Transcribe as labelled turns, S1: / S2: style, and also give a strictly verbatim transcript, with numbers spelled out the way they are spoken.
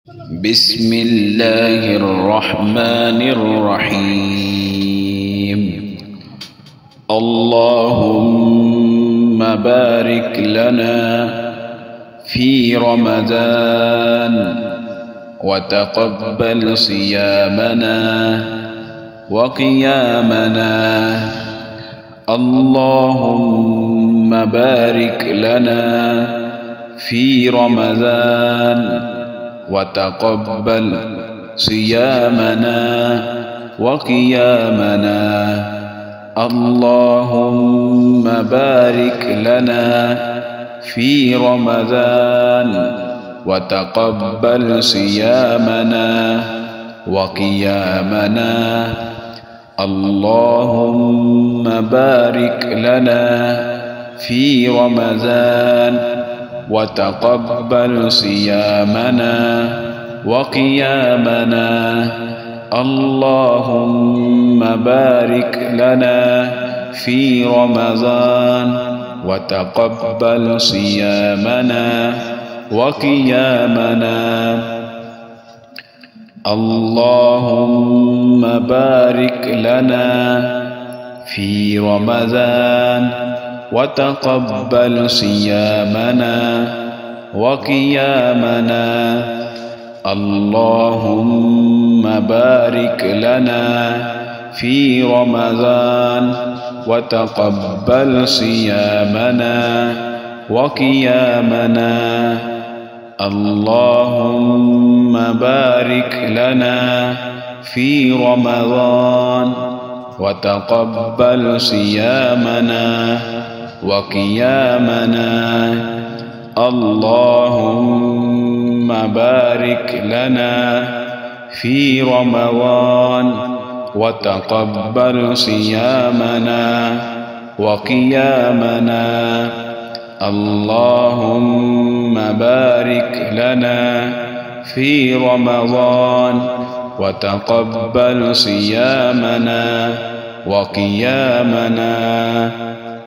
S1: بسم الله الرحمن الرحيم. اللهم بارك لنا في رمضان وتقبل صيامنا وقيامنا. اللهم بارك لنا في رمضان وتقبل صيامنا وقيامنا. اللهم بارك لنا في رمضان وتقبل صيامنا وقيامنا. اللهم بارك لنا في رمضان وتقبل صيامنا وقيامنا. اللهم بارك لنا في رمضان وتقبل صيامنا وقيامنا. اللهم بارك لنا في رمضان وتقبل صيامنا وقيامنا. اللهم بارك لنا في رمضان وتقبل صيامنا وقيامنا. اللهم بارك لنا في رمضان وتقبل صيامنا وقيامنا. اللهم بارك لنا في رمضان وتقبل صيامنا وقيامنا. اللهم بارك لنا في رمضان وتقبل صيامنا وقيامنا.